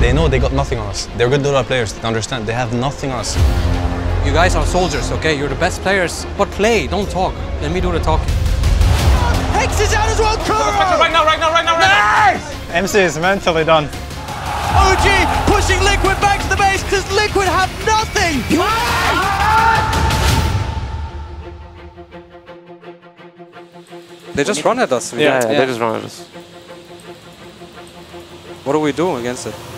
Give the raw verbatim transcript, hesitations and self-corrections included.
They know they got nothing on us. They're good Dota players, they understand. They have nothing on us. You guys are soldiers, okay? You're the best players. But play, don't talk. Let me do the talking. Hex is out as well, Kuro! Right now, right now, right now, right nice! now! M C is mentally done. O G pushing Liquid back to the base because Liquid have nothing! They just run at us. Yeah, yeah, yeah, they just run at us. What do we do against it?